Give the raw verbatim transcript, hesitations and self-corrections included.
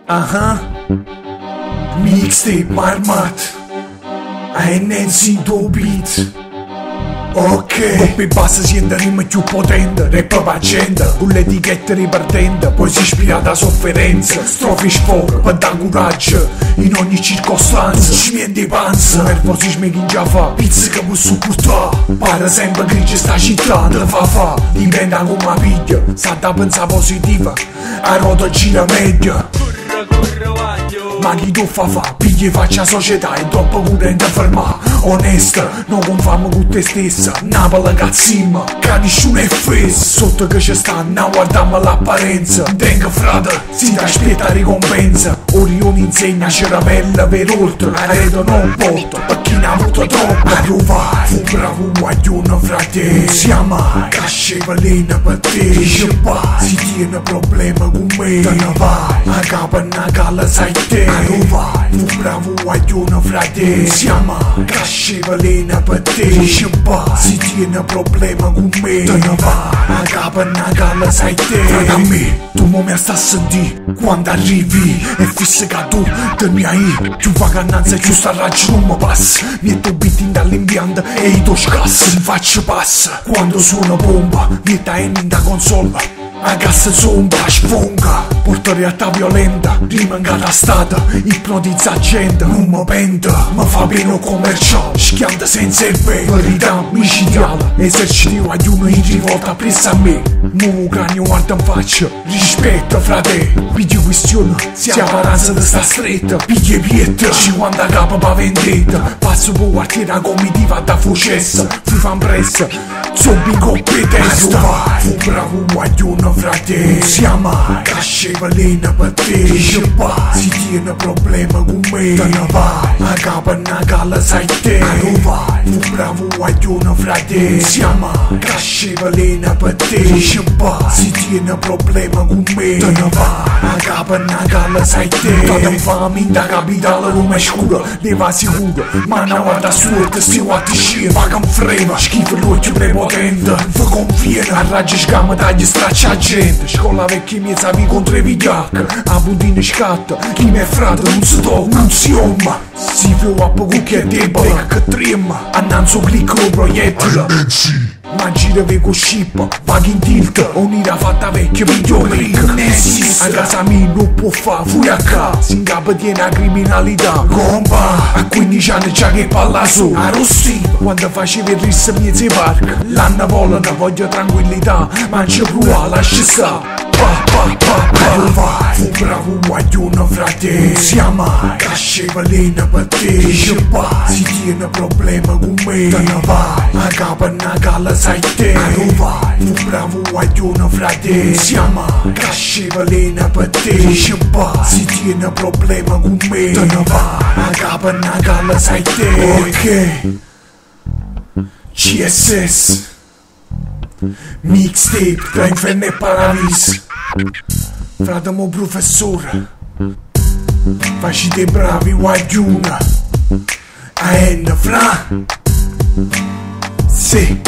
Aha, mixtape armat, A N N C do beat. Ok, doppie basse siente rima più potente, rap pagenda, con l'etichetta ripartente, poi si ispira da sofferenza, strofi sfoga, per dare coraggio, in ogni circostanza, smiente di panza, nervosismo che già fa, pizza che può supportare, pare sempre grigia sta città, te fa fa, diventa come una piglia, sa da pensare positiva, a rota gira media. Ma chi tu fa fa, pigli faccia società è troppo curente a fermare. Onesta, non conforma con te stessa, Napoli cazzimma, che nessuno è fesso. Sotto che ci sta, non guardiamo l'apparenza. Tenga frate, si ti aspetta ricompensa. Orione insegna ceravella per oltre, la rete non porta, per chi ne ha avuto troppo. A provare, fu bravo guaglione frate, siamo casce velena per te. Dice pa, si tiene problema con me, te ne vai, a capo una galla sai te. A provare, fu bravo guaglione frate, siamo casce velena per te. Dice pa, si tiene problema con me, te ne vai, a capo una galla sai te. Frate a me, tu mo mi sta a sentire, quando arrivi, e fisse che tu te mi hai, più vacanza più sta raggio non mi passa. Metto beat dall'impianto e i tuoi scassi mi faccio passa. Quando suona bomba, metto a in da console, a cassa zomba, sfonga, porta realtà violenta, rimangata stata, ipnotizza gente, non mi penta, mi fa bene commerciale, schianta senza il bene, verità micidiale, eserciti guagliuno in rivolta presso a me, nuovo cranio guarda in faccia, rispetto frate, pigli questione, si apparanza di sta stretta, pigli pietta, cinquanta capo pa vendetta, passo per quartiere a comitiva da fucessa, fi fan pressa, zombie in coppia testa, fu bravo guagliuno frate, siamo casce velena per te. Dice pa, si tiene problema con me, te ne vai, a capo una galla sai te. A vai, fu bravo guaglione frate, siamo casce velena per te. Dice pa, si tiene problema con me, te ne vai, a capo una galla sai te. Tata infami da capitale Roma è scura, leva sicura, ma non guarda suerte, sti guatti scena, paga un frema, schifo l'occhio prepotente, vi conviene, a raggi scama dagli straccia a gente, scuola vecchi miei savi contro i vigliacchi, a puntine scatta, chi mi è frate non si tocca, non si omma, si vede a poco che è debole, che trema, annanzo clicco lo proiettile. Ma gira con scippa, vaghi in tilt, un'ira fatta vecchia migliore Nessis. A casa mia non può fa, fui a casa, si incapa di una criminalità. Compa, a quindici anni già che palla su, a rossiva, quando facevi il risso miezzi park. L'anno volano, voglio tranquillità, ma c'è prua, lascia sta. Pa pa pa pa, vai, fu bravo guaglione frate, siamo casce velena per te. Dice pa, si tiene problema con me, te ne vai, a capo una galla sai te. A vai, fu bravo guaglione frate, siamo casce velena per te. Dice pa, si tiene problema con me, te ne vai, a capo una galla sai te. Ok, C S S mixtape tra inferno e paradiso. Frate mo professore, facite bravi guagliuna, A N fra, sì.